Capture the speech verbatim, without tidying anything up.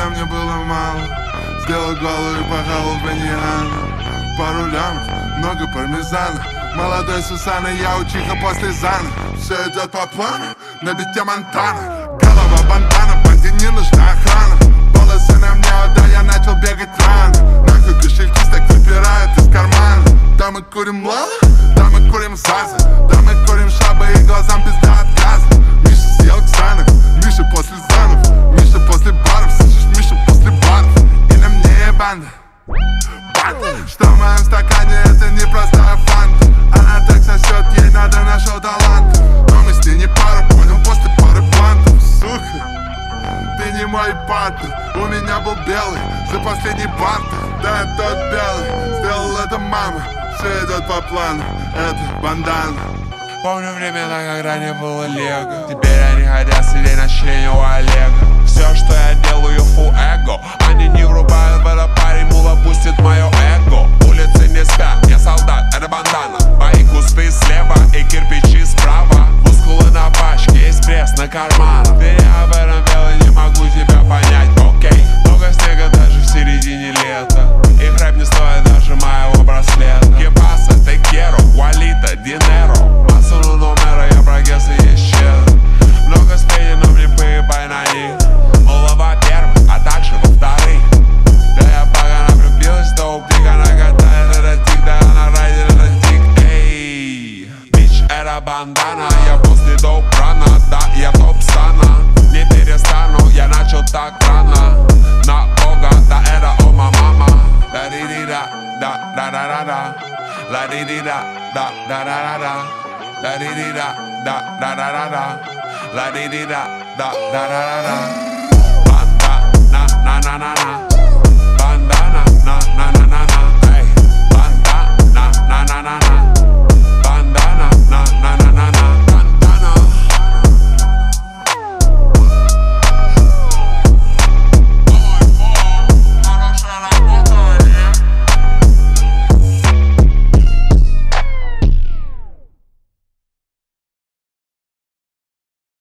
тебя мне было мало. Сделал голову и пахал в баньяна. Пару лямов, много пармезана. Молодой Сусана, я учиха после Зана. Все идет по плану, на бите Монтана. Голова бандана, банде не нужна охрана. Волосы на мне, да я начал бегать рано. Нахуй кошельки так выпирают из кармана. Да мы курим лала, да мы курим Заза. Да мы курим шабы и глазам пизда отказа. Миша съел Ксанов, Миша после Занов. Миша после баров, слышишь, Миша после баров. И на мне банда. Что в моем стакане, это не простая фанта. Она так сосет, ей надо нашел талант. Но мы с ней не пара, понял, после пары плантов. Сука, ты не мой партнер. У меня был белый за последний бартер. Да, тот белый, сделал это мама. Все идет по плану, это бандана. Помню времена, когда не было лего. Теперь они хотят сидеть на члене у Олега. Все, что я делаю, фу эго. Они не врубают в это, парень, мула пустит мое эго. Улицы не спят, я солдат, это бандана. Мои кусты слева и кирпичи справа. Мускулы на пачке, есть пресс на карманах. Ты не об этом дело, не могу тебя понять, окей. Много снега даже в середине лета. И рэп не стоит даже моего браслета. Ебаса, te quiero, Уалита, Динеро. Массу номера, я прогресс и есть щедро. Много спений, но мне поебай на них. Мол, во-первых, а также во-вторых. Да я погано влюбилась, да ублик, она катает этот тик, да она райдер этот тик. Эй, бич, это бандана, я после доп рана, да, я топ стана. Не перестану, я начал так рано. На бога, да это ома мама. Да ди ди да, да да да да да. La di di da, da da da da da. La di di da, da da da da da. La di di da, da da da da da. Bandana, na na na na. Bandana, na na na na na. Hey, bandana, na na na na.